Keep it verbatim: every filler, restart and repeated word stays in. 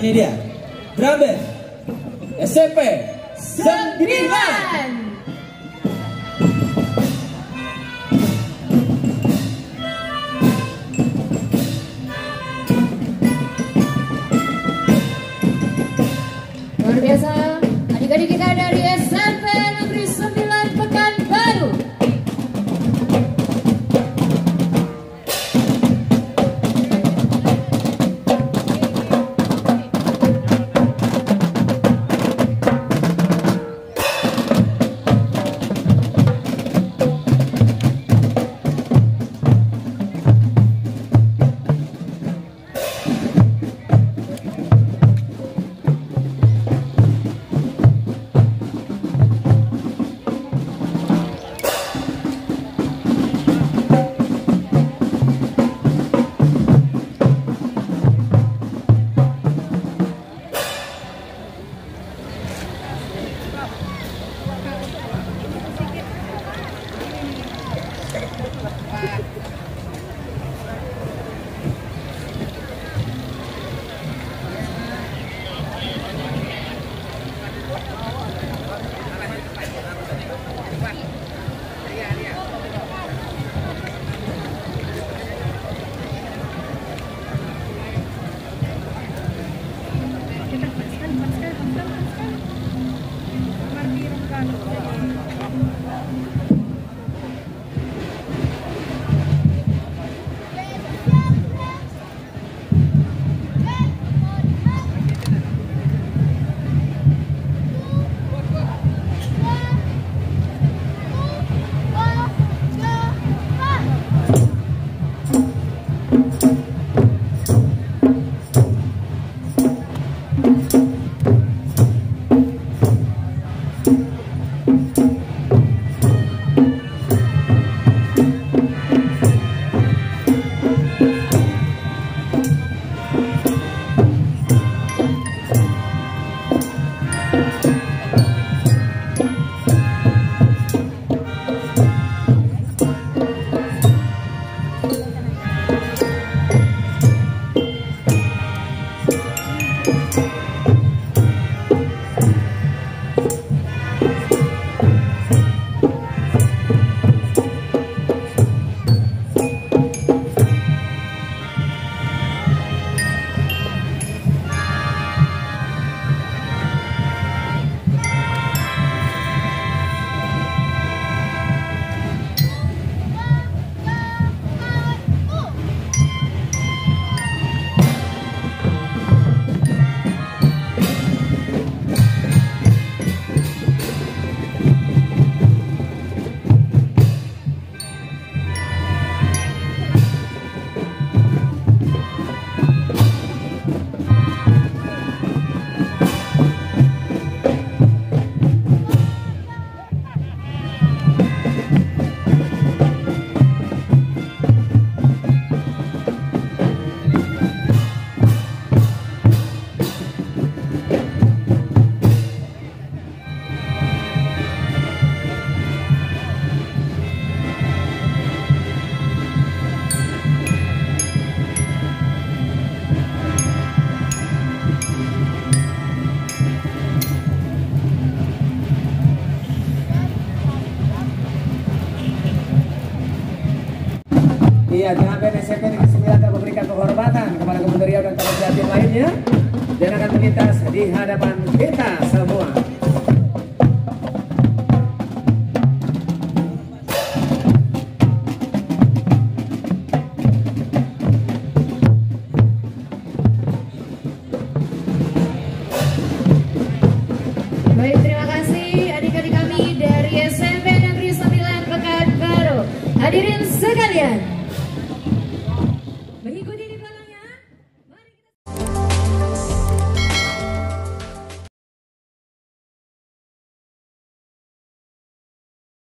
ini dia drum band S M P sembilan. Luar biasa, adik-adik kita dari S M P Negeri sembilan Pekanbaru. Iya, dengan band S M P Negeri sembilan telah memberikan penghormatan kepada Gubernur Riau dan para jatim lainnya dan akan melintas di hadapan kita semua. Baik, terima kasih adik-adik kami dari S M P Negeri sembilan Pekanbaru. Hadirin sekalian,